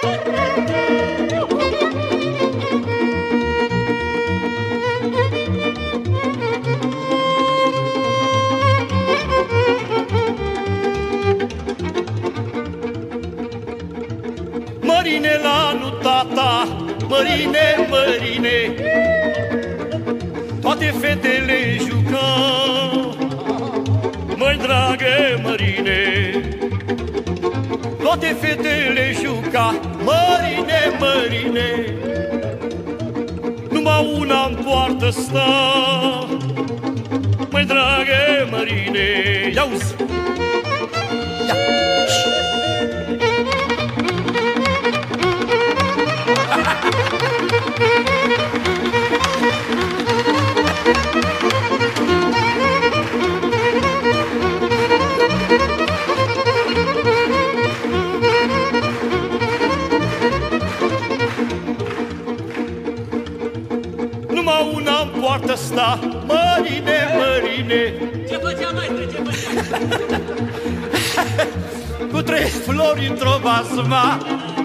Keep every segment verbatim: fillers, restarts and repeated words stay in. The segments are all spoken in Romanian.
Mărine la nu tata, mărine, mărine, toate fetele jucau. Măi dragă mărine, toate fetele juca. Mărine, mărine, numai una în poartă sta. Măi dragă mărine, ia-uzi! Ia! Numai una în poartă sta. Mărine, mărine, ce făcea, maestre, ce făcea? cu trei flori într-o basma.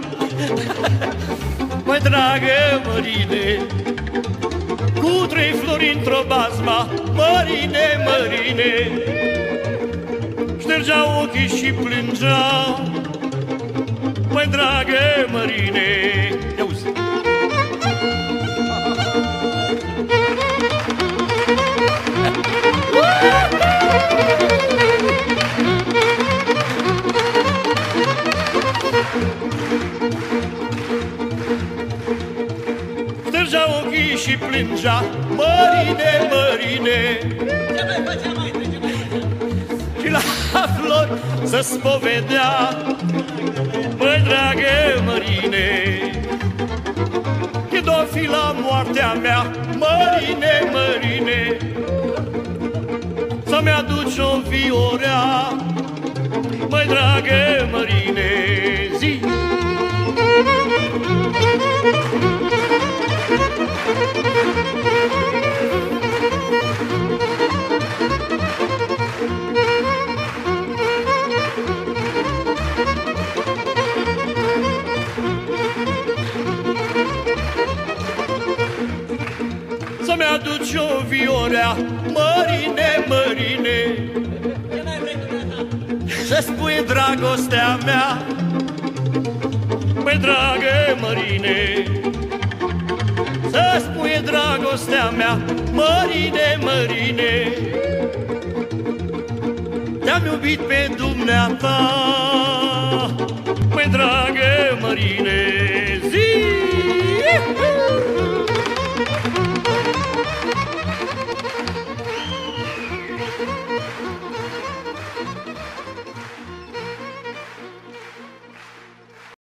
Măi dragă mărine, cu trei flori într-o basma. Mărine, mărine, ștergea ochii și plângea. Măi dragă mărine, ia-uzi! Ștergea ochii și plângea. Mărine, mărine, Ce mai făcea, maestre, ce mai făcea? și la flori să spovedea. Măi dragă mărine, când o fi la moartea mea. Mărine, mărine, să-mi aduci o înviorea. Măi dragă mărine, zi! Să-mi aduci o viorea. Mărine, mărine, Ce mai vrei dumneata? să spui dragostea mea. Măi dragă mărine, să spui dragostea mea. Mărine, mărine, te-am iubit pe dumneata. Măi dragă mărine,